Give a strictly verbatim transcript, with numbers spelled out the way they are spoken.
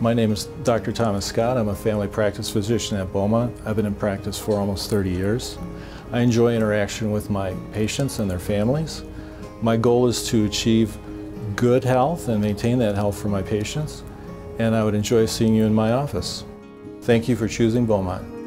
My name is Doctor Thomas Scott. I'm a family practice physician at Beaumont. I've been in practice for almost thirty years. I enjoy interaction with my patients and their families. My goal is to achieve good health and maintain that health for my patients, and I would enjoy seeing you in my office. Thank you for choosing Beaumont.